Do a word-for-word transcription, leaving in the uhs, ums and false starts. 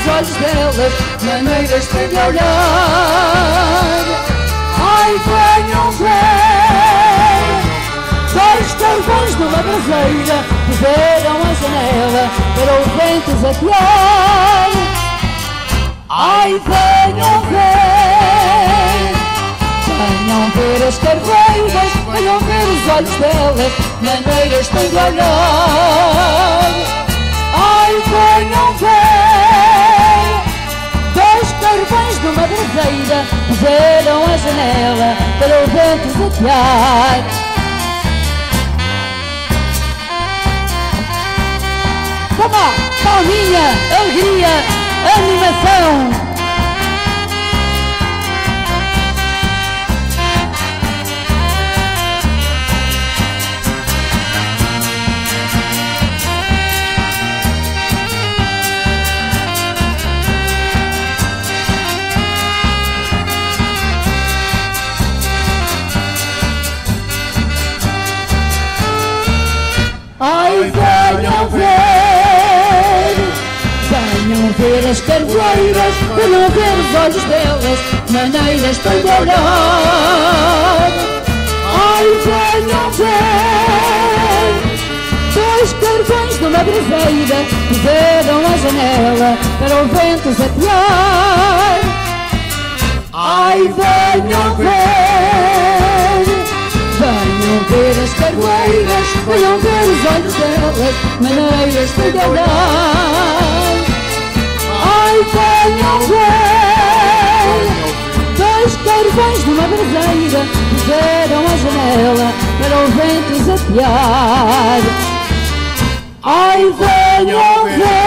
os olhos delas maneiras de lhe olhar. Ai, venham ver dois carvões numa braseira que viram a janela para o vento zapear. Ai, venham ver, venham ver as carvoeiras, venham ver os olhos delas maneiras de lhe olhar. Ai, venham ver dois carvões numa braseira que viram a janela para o vento zapear. Toma, palminha, alegria, animação. Ai, venham ver, venham ver as carvoeiras, venham ver os olhos delas maneiras de lhe olhar. Ai, venham ver dois carvões numa braseira que viram a janela para o vento zapear. Ai, venham ver, venham ver as carvoeiras, venham ver os olhos delas maneiras de lhe olhar. Ai, venham ver dois carvões numa braseira que viram a janela para o vento zapear. Ai, venham ver